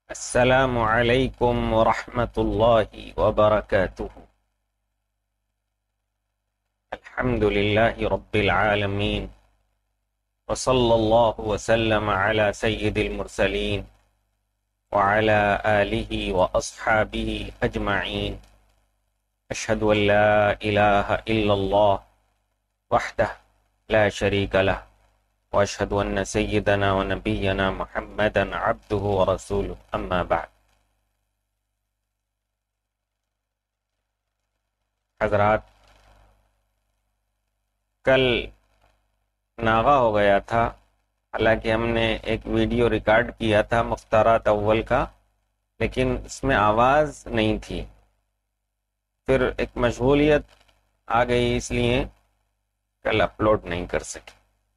السلام علیکم ورحمۃ اللہ وبرکاتہ۔ الحمد للہ رب العالمین، وصلی اللہ وسلم علی سید المرسلین وعلی آلہ واصحابہ اجمعین۔ اشہد ان لا الہ الا اللہ وحدہ لا شریک لہ، واشہد ان سیدنا ونبینا محمدا عبدہ ورسولہ، اما بعد۔ حضرات، کل ناغہ ہو گیا تھا، حالانکہ ہم نے ایک ویڈیو ریکارڈ کیا تھا مختارات اول کا، لیکن اس میں آواز نہیں تھی۔ پھر ایک مشغولیت آ گئی، اس لیے کل اپلوڈ نہیں کر سکے۔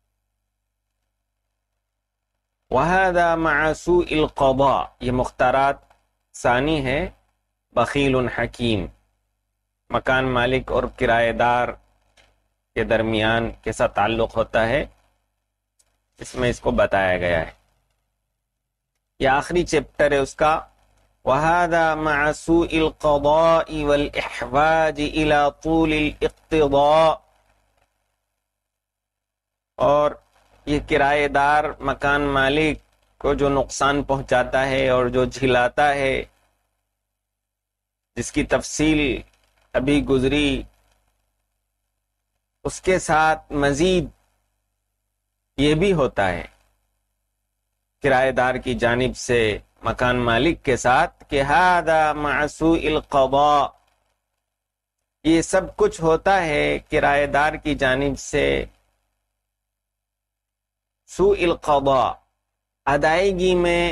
وَهَذَا مَعَ سُوءِ الْقَضَاءِ، یہ مختارات ثانی ہے، بخیل حکیم، مکان مالک اور کرایہ دار کے درمیان کیسا تعلق ہوتا ہے، اس میں اس کو بتایا گیا ہے۔ یہ آخری چیپٹر ہے اس کا۔ وَهَذَا مَعَ سُوءِ الْقَضَاءِ وَالْإِحْوَاجِ إِلَى طُولِ الْإِقْتِضَاءِ، اور یہ کرایہ دار مکان مالک کو جو نقصان پہنچاتا ہے اور جو جھلاتا ہے، جس کی تفصیل ابھی گزری، اس کے ساتھ مزید یہ بھی ہوتا ہے کرایہ دار کی جانب سے مکان مالک کے ساتھ کہ هذا مع سوء القضاء، یہ سب کچھ ہوتا ہے کرایہ دار کی جانب سے سوء القضاء، ادائیگی میں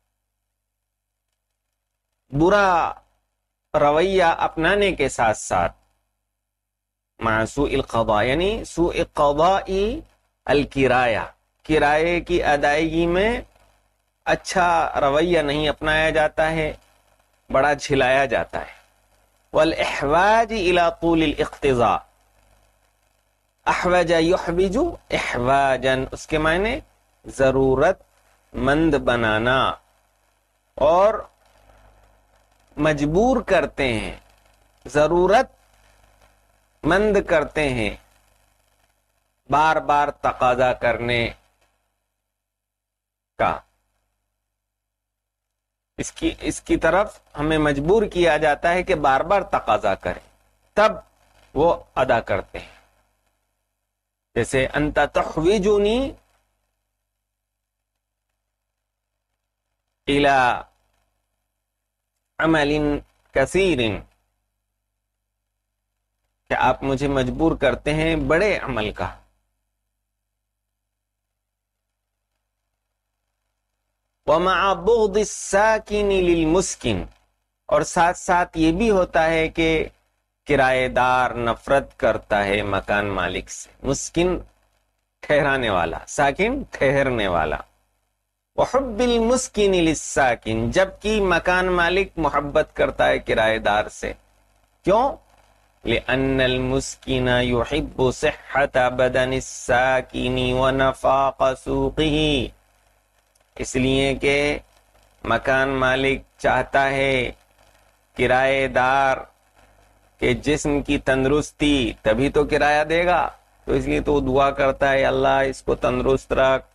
برا رویہ اپنانے کے ساتھ ساتھ، مع سوء القضاء یعنی سوء قضاء الکرایہ، کرائے کی ادائیگی میں اچھا رویہ نہیں اپنایا جاتا ہے، بڑا جھلایا جاتا ہے۔ والاحواج الى طول الاقتضاء، احوج یحوج احواجا، اس کے معنی ضرورت مند بنانا، اور مجبور کرتے ہیں، ضرورت مند کرتے ہیں، بار بار تقاضا کرنے کا، اس کی طرف ہمیں مجبور کیا جاتا ہے کہ بار بار تقاضا کریں، تب وہ ادا کرتے ہیں۔ جیسے انت تحوجنی الى عمل کثیر، کہ آپ مجھے مجبور کرتے ہیں بڑے عمل کا۔ ومع بغض الساکن للمسکن، اور ساتھ ساتھ یہ بھی ہوتا ہے کہ کرایہ دار نفرت کرتا ہے مکان مالک سے، مسکن ٹھہرانے والا، ساکن ٹھہرنے والا۔ وحب المسکن للساکن، جبکہ مکان مالک محبت کرتا ہے کرایہ دار سے، کیوں؟ لأن المسکن يحب صحت بدن الساکن ونفاق سوقه، اس لیے کہ مکان مالک چاہتا ہے کرایہ دار کہ جسم کی تندرستی، تبھی تو کرایہ دے گا، تو اس لیے تو دعا کرتا ہے اللہ اس کو تندرست رکھ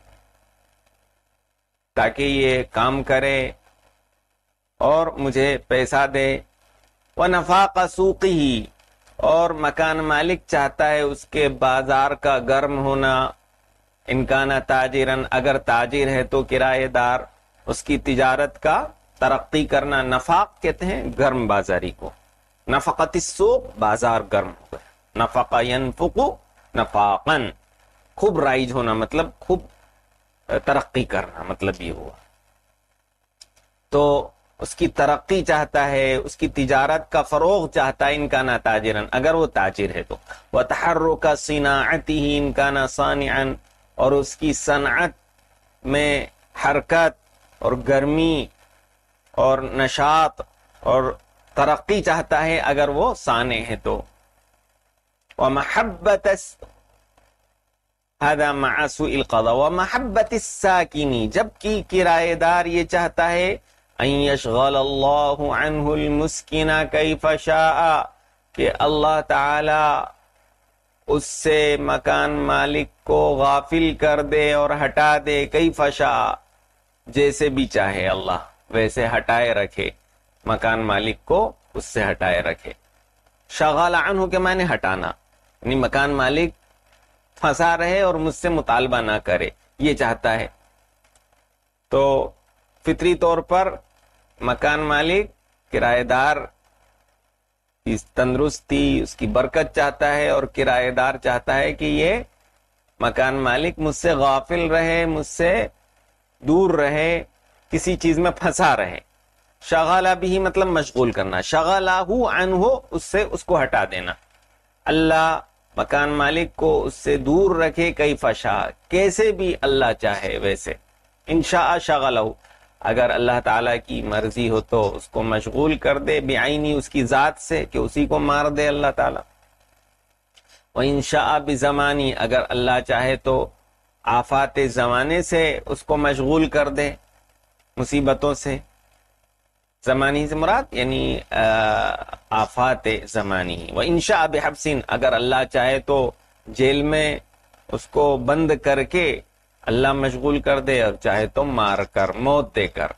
تاکہ یہ کام کرے اور مجھے پیسہ دے۔ وَنَفَاقَ سُوقِهِ، اور مکان مالک چاہتا ہے اس کے بازار کا گرم ہونا، ان کان تاجرن، اگر تاجر ہے تو کرایہ دار اس کی تجارت کا ترقی کرنا، نفاق کہتے ہیں گرم بازاری کو، نفقت السوق، بازار گرم ہو گیا، نفق ینفق نفاقا، خوب رائج ہونا، مطلب خوب ترقی کرنا، مطلب یہ ہوا۔ تو اس کی ترقی چاہتا ہے، اس کی تجارت کا فروغ چاہتا ہے، ان کا نا تاجرن، اگر وہ تاجر ہے تو۔ وَتَحَرُّكَ صِنَاعَتِهِ إِن كَانَ صَانِعًا، اور اس کی صنعت میں حرکت اور گرمی اور نشاط اور ترقی چاہتا ہے اگر وہ صانع ہے تو۔ وَمَحَبَّةَ هذا مع سوء القضاء ومحبت الساکنی، جبکہ کرایہ دار یہ چاہتا ہے ان یشغل اللہ عنہ المسکن کیف شاء، کہ اللہ تعالی اس سے مکان مالک کو غافل کر دے اور ہٹا دے، کیف شاء، جیسے بھی چاہے اللہ ویسے ہٹائے رکھے، مکان مالک کو اس سے ہٹائے رکھے۔ شغل عنہ کے معنی ہٹانا، یعنی مکان مالک پھنسا رہے اور مجھ سے مطالبہ نہ کرے، یہ چاہتا ہے۔ تو فطری طور پر مکان مالک کرایہ دار کی تندرستی، اس کی برکت چاہتا ہے، اور کرایہ دار چاہتا ہے کہ یہ مکان مالک مجھ سے غافل رہے، مجھ سے دور رہے، کسی چیز میں پھنسا رہے۔ شغل بھی مطلب مشغول کرنا، شغلہ عنہ، اس سے اس کو ہٹا دینا۔ اللہ مکان مالک کو اس سے دور رکھے، کیف شاء، کیسے بھی اللہ چاہے ویسے۔ انشاء شغلہ، اگر اللہ تعالیٰ کی مرضی ہو تو اس کو مشغول کر دے، بعینی، اس کی ذات سے، کہ اسی کو مار دے اللہ تعالیٰ۔ وَإِن شَاءَ بِزَمَانِي، اگر اللہ چاہے تو آفات زمانے سے اس کو مشغول کر دے، مصیبتوں سے۔ زمانی سے مراد یعنی آفات زمانی۔ وَإِن شَاءَ بِحَبْسٍ، اگر اللہ چاہے تو جیل میں اس کو بند کر کے اللہ مشغول کر دے، اور چاہے تو مار کر، موت دے کر۔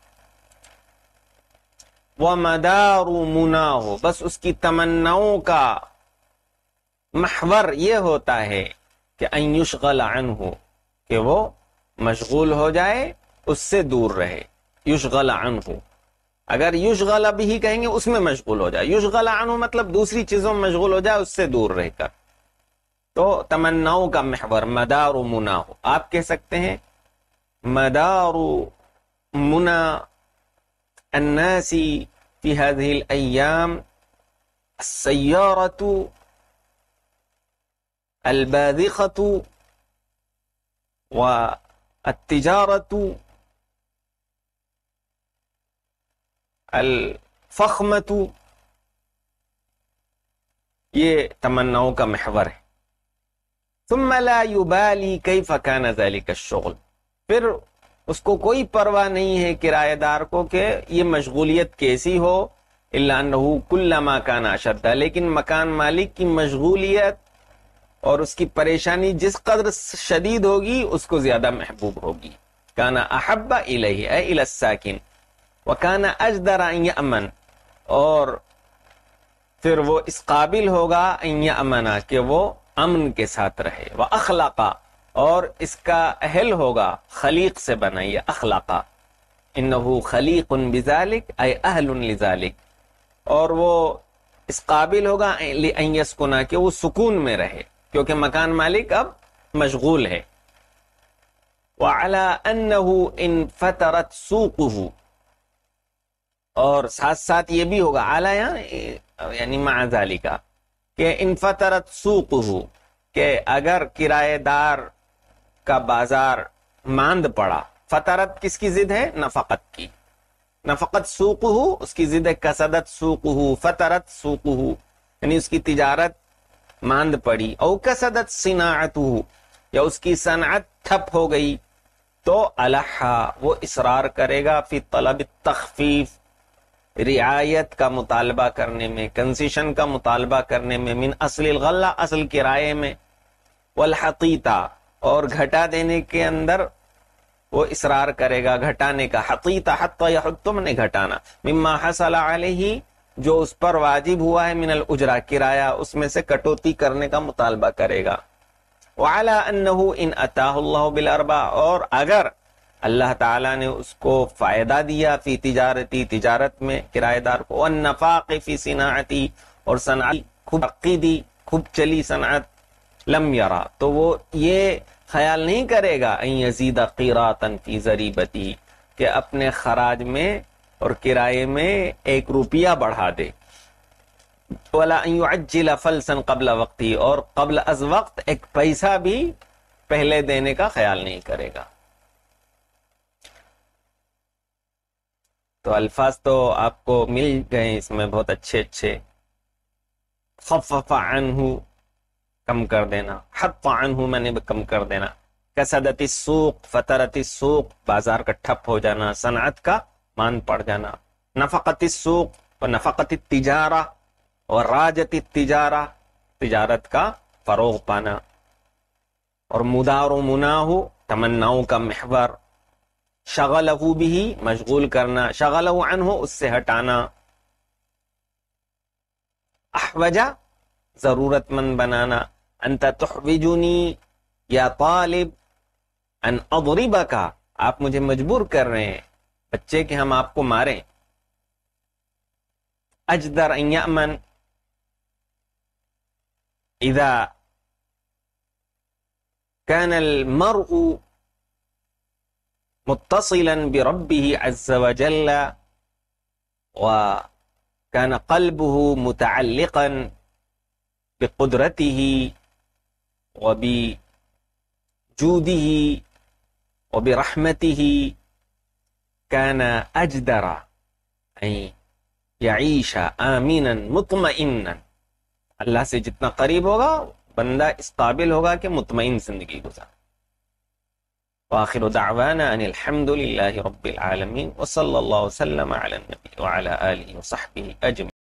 وَمَدَارُ مُنَاهُ، بس اس کی تمناؤں کا محور یہ ہوتا ہے کہ ان یشغل عنہ، کہ وہ مشغول ہو جائے، اس سے دور رہے۔ یشغل عنہ، اگر یشغل بھی کہیں گے اس میں مشغول ہو جائے، یشغل عنہ مطلب دوسری چیزوں میں مشغول ہو جائے، اس سے دور رہ کر۔ تو تمناؤں کا محور مدار منا ہو، آپ کہہ سکتے ہیں مدار منا الناس فی هذه الایام السیارة الباذخة والتجارة الفخمة، یہ تمناؤں کا محور ہے۔ ثم لا يبالي كيف كان ذلك الشغل، پھر اس کو کوئی پرواہ نہیں ہے کرایہ دار کو کہ یہ مشغولیت کیسی ہو، الا انه كلما كان اشد، لیکن مکان مالک کی مشغولیت اور اس کی پریشانی جس قدر شدید ہوگی اس کو زیادہ محبوب ہوگی۔ كان احب الیہ اے الی الساکن، وكان اجدر ان یأمن، اور پھر وہ اس قابل ہوگا ان یأمنا، کہ وہ امن کے ساتھ رہے، وَأَخْلَقَ، اور اس کا اہل ہوگا، خلیق سے بنا یہ اخلاقہ، انہو خلیق بذالک اے اہل لذالک، اور وہ اس قابل ہوگا لأن یسکنا، کہ وہ سکون میں رہے، کیونکہ مکان مالک اب مشغول ہے۔ وَعَلَىٰ أَنَّهُ إِن فَتَرَتْ سُوقُهُ، اور ساتھ ساتھ یہ بھی ہوگا، اعلیٰ یعنی مع ذالک، کہ انفطرت سوقہ، کہ اگر کرایہ دار کا بازار ماند پڑا، فطرت کس کی ضد ہے؟ نفقت کی، نفقت سوقہ، اس کی ضد ہے کسدت سوقہ، فطرت سوقہ، یعنی اس کی تجارت ماند پڑی، او کسدت صناعتہ، یا اس کی صنعت ٹھپ ہو گئی، تو الحا، وہ اصرار کرے گا فی طلب التخفیف، رعایت کا مطالبہ کرنے میں، کنسیشن کا مطالبہ کرنے میں، من اصل الغلہ، اصل کرائے میں، والحطیطہ، اور گھٹا دینے کے اندر وہ اصرار کرے گا، گھٹانے کا، حطیطہ حتی یحط نے گھٹانا، مما حصل علیہ، جو اس پر واجب ہوا ہے، من الاجرہ، کرایہ، اس میں سے کٹوتی کرنے کا مطالبہ کرے گا۔ وعلی انہ ان اتاہ اللہ بالارباح، اور اگر اللہ تعالیٰ نے اس کو فائدہ دیا فی تجارتی، تجارت میں کرایہ دار کو، والنفاق فی صناعتی، اور صنعت خوب عقیدی، خوب چلی صنعت، لم یرا، تو وہ یہ خیال نہیں کرے گا ان یزید قیراطا فی ضریبتی، کہ اپنے خراج میں اور کرائے میں 1 روپیہ بڑھا دے، ولا ان یعجل فلسا قبل وقتی، اور قبل از وقت 1 پیسہ بھی پہلے دینے کا خیال نہیں کرے گا۔ تو الفاظ تو آپ کو مل گئے اس میں بہت اچھے اچھے۔ خفف عنہ، کم کر دینا، حط عنہ میں نے کم کر دینا، کسدت السوق، فطرت السوق، بازار کا ٹھپ ہو جانا، صنعت کا مان پڑ جانا. نفقت السوق و نفقت التجارہ اور راجت التجارہ، تجارت کا فروغ پانا. اور مدار و مناہ تمناؤں کا محور. شغلہ بھی مشغول کرنا، شغلہ عنہ اس سے ہٹانا. احوجہ ضرورت مند بنانا. انت تحوجنی یا طالب ان اضربک، آپ مجھے مجبور کر رہے ہیں بچے کہ ہم آپ کو ماریں. اجدر ان یأمن اذا كان المرء متصلا بربه عز وجل وكان قلبه متعلقا بقدرته وبجوده وبرحمته كان أجدر أن يعيش آمنا مطمئنا. اللہ سے جتنا قریب ہوگا بندہ اس قابل ہوگا کہ مطمئن زندگی گزار. وآخر دعوانا ان الحمد للہ رب العالمین وصلی اللہ وسلم علی النبی وعلی آلہ وصحبہ اجمعین.